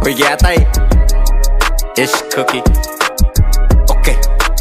Puyatay Ish cookie. Okay.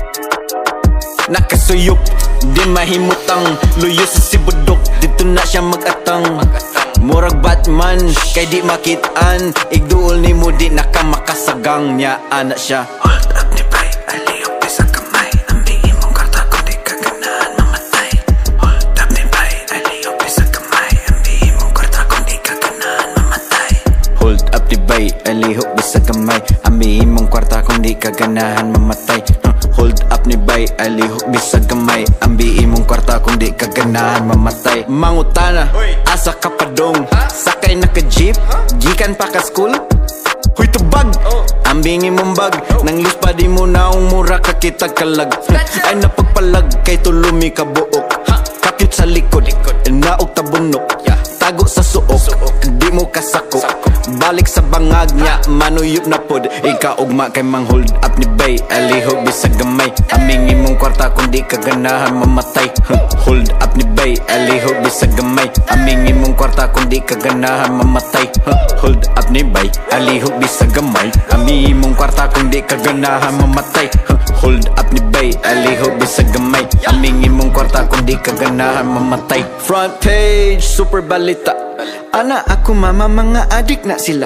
Nakasuyop, di mahimutang luyo sa sibudok, dito na siya mag-atang. Murag Batman, kay di makitaan. Igduol ni mo di nakamakasagang niya, anak siya. Hold up ni bay, aliyok di sa kamay. Ambihin mong karta kung di ka ganahan mamatay. Hold up ni bay, aliyok di sa kamay. Ambihin mong karta kung di ka ganahan mamatay. Hold up di bay, alihok di sa kamay. Ambihin mong kwarta kung di ka ganahan mamatay. Hold up ni bay, alihok di sa kamay. Ambihin mong kwarta kung di ka ganahan mamatay. Mangutana, asa ka pa dong? Sakay na ka jeep, gikan pa ka school. Huy tubag, ambingin mong bag. Nang list pa di mo naong mura ka kita kalag. Ay napagpalag kay tulumi ka buok. Kapit sa likod, naog tabunok. Tago sa suok, di mo kasako. Balik sa bangag niya, manuyop na pod. Ikaugma kay mang hold up ni bay, alihog bisag gamay. Amingin mong kwarta kung di ka ganahan mamatay. Hold up ni bay, alihog bisag gamay. Amingin mong kwarta kung di ka ganahan mamatay. Hold up ni bay, alihog bisag gamay. Amingin mong kwarta kung di ka ganahan mamatay. Hold up ni bay, alihog bisag gamay. Amingin mong kwarta kung di ka ganahan mamatay. Front page, super balita. Ana ako mama, mga adik na sila.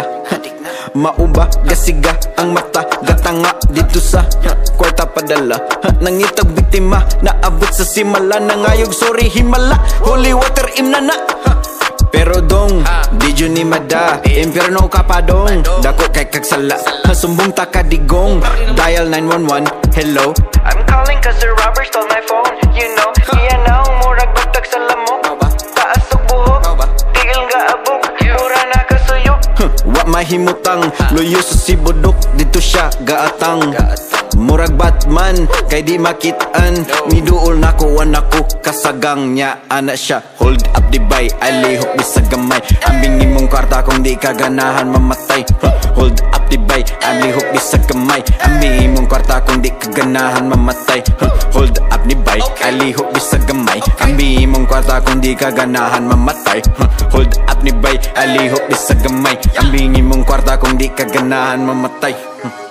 Mauba, gasiga, ang mata, gatanga dito sa kwarta padala. Nangitag biktima, naabot sa simala. Nangayog, sorry himala, holy water imnana. Pero dong, di dyo ni mada, impyerno ka pa dong. Dako kay kagsala, sumbong takadigong. Dial 911, hello. I'm calling cause the robber stole my phone. You know, iya na ang murag bagtag sa lamok. Taas og buhok, tiil nga abog. Mura na kasuyok. Wa mahimutang, luyo sa sibudok, dito siya gaatang. Murag Batman, kay di makitaan. Niduol na ko, ko kasagang niya, anak siya. Hold up di bay, alihok bisag gamay. Ambingin mong karta kung di ka ganahan mamatay. Hold up di bay, alihok bisag gamay. Ambingin mong karta kung di ka ganahan mamatay. Hold up ni bay, alihok bisag gamay. Ambingin mong karta kung di ka ganahan mamatay. Hold up ni bay, alihok bisag gamay. Ambingin mong kwarta kung di ka ganahan mamatay.